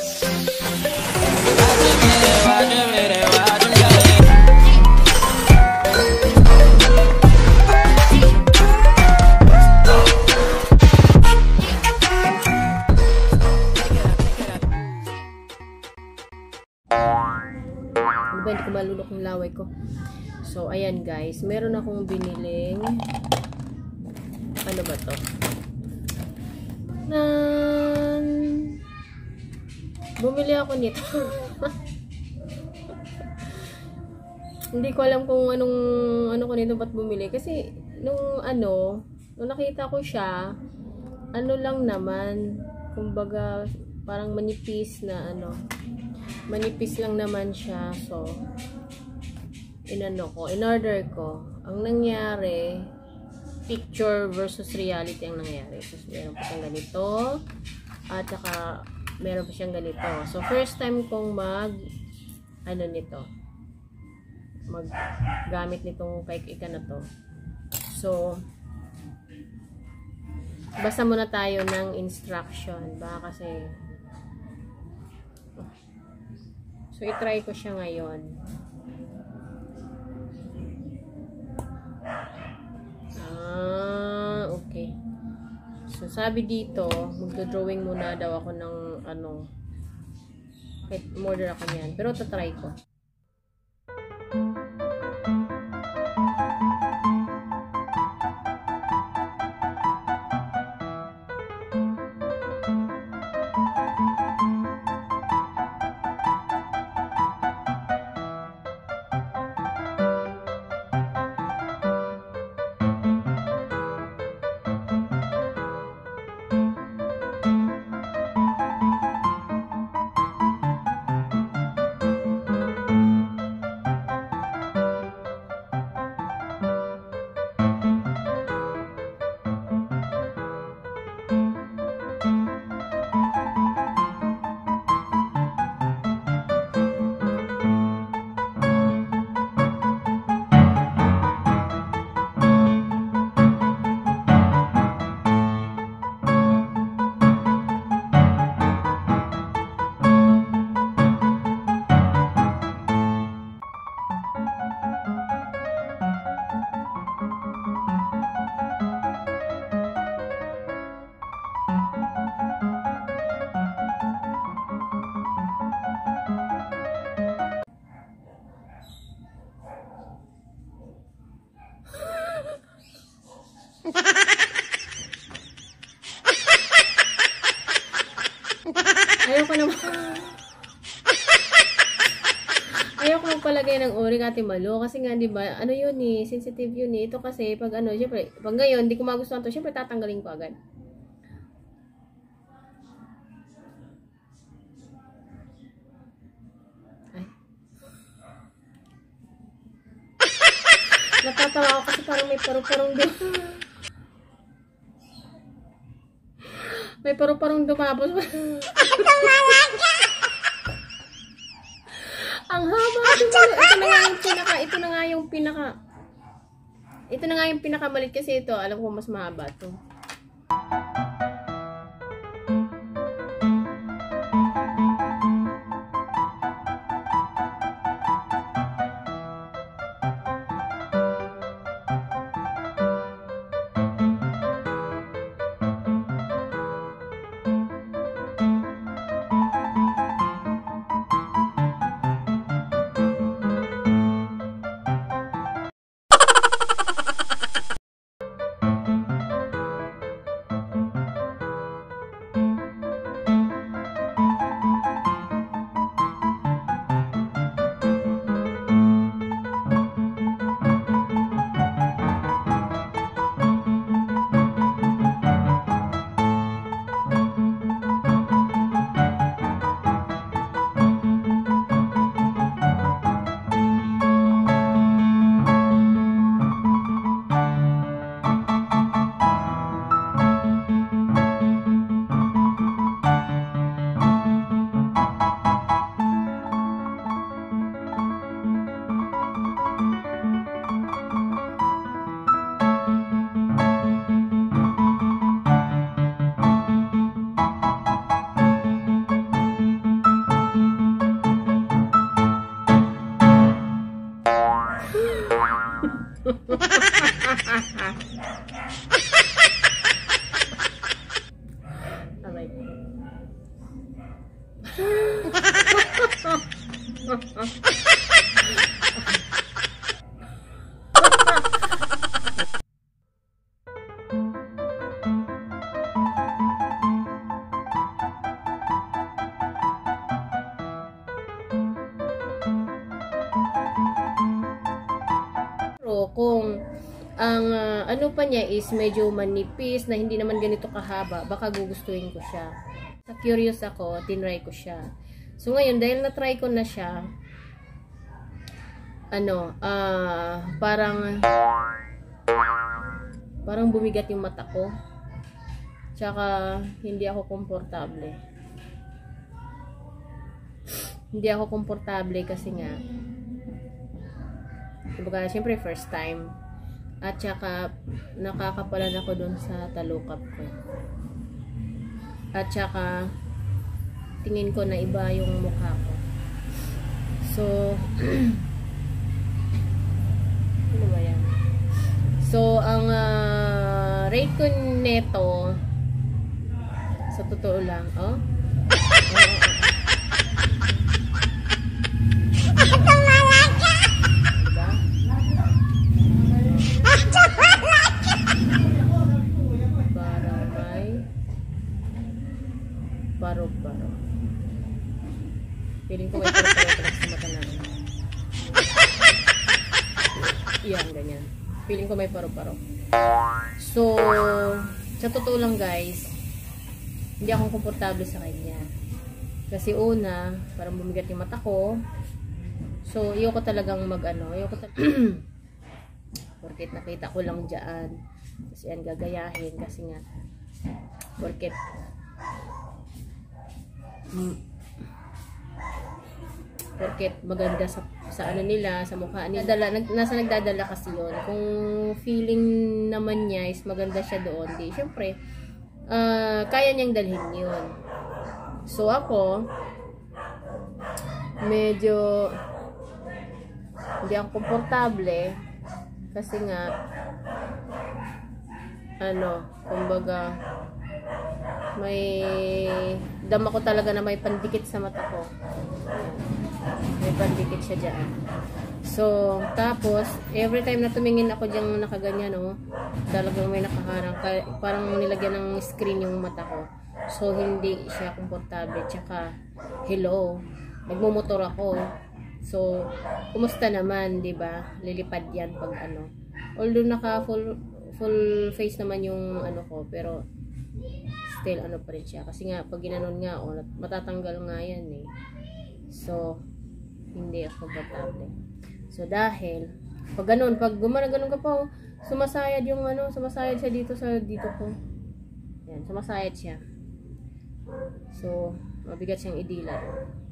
Hindi ko malunok yung laway ko. So, ayan guys. Meron akong biniling ano ba to? Bumili ako nito. Hindi ko alam kung ano ko nito ba't bumili. Kasi, nung nakita ko siya, ano lang naman, kumbaga, parang manipis na manipis lang naman siya. So, in-order ko. Ang nangyari, picture versus reality ang nangyari. So, meron pa siyang ganito. At saka, meron pa siyang ganito. So, first time kong maggamit nitong Kayka na to. So, basa muna tayo ng instruction. Baka kasi, so, itry ko siya ngayon. Okay. So, sabi dito, magdo-drawing muna daw ako ng kahit order ako niyan. Pero, tatry ko. Ayoko magpalagay ng uri Ate Malu kasi nga 'di ba? Ano 'yun eh, sensitive 'yun eh. Ito kasi pag syempre, pag ngayon hindi ko magustuhan 'to, syempre tatanggalin ko agad. Ay. Natatawa ako kasi parang may paru-parong may paru-parong dumabos. Ang haba. Ito na nga yung pinakamalit kasi ito. Alam ko mas mahaba to. Pero kung ang ano pa niya is medyo manipis na hindi naman ganito kahaba, baka gugustuhin ko siya. Sa curious ako, tinry ko siya. So ngayon, dahil na-try ko na siya, ano, parang bumigat yung mata ko. Tsaka, hindi ako komportable. Hindi ako komportable kasi nga, kumbaga, syempre first time. At saka, nakakapalan ako dun sa talukap ko. At saka, tingin ko na iba yung mukha ko. So, ano ba yan? So, ang rate ko neto, sa totoo lang, oh? Paro-paro. Feeling ko may paro-paro sa mata namin. Yan, ganyan. Feeling ko may paro-paro. So, sa totoo lang guys, hindi ako komportable sa kanya. Kasi una, parang bumigat yung mata ko. So, ayoko talagang ayoko talagang porket nakita ko lang dyan. Kasi yan, gagayahin. Kasi nga, porket maganda sa ano nila, sa mukha nila. Nasa nagdadala kasi yun. Kung feeling naman niya is maganda siya doon, di syempre kaya niyang dalhin yun. So ako medyo hindi ako komportable kasi nga kumbaga may dama ko talaga na may pandikit sa mata ko. May pandikit siya dyan. So, tapos, every time na tumingin ako dyan nakaganyan, talagang may nakaharang. Parang nilagyan ng screen yung mata ko. So, hindi siya komportable. Tsaka, hello, nagmumotor ako. So, kumusta naman, diba? Lilipad yan pag Although naka full face naman yung ko, pero still pa rin siya. Kasi nga, pag ginanon nga, matatanggal nga yan eh. So, hindi ako komportable. So, dahil, pag gumana-ganon ka pa, sumasayad yung sumasayad siya dito ko. Yan, sumasayad siya. So, mabigat siyang idila.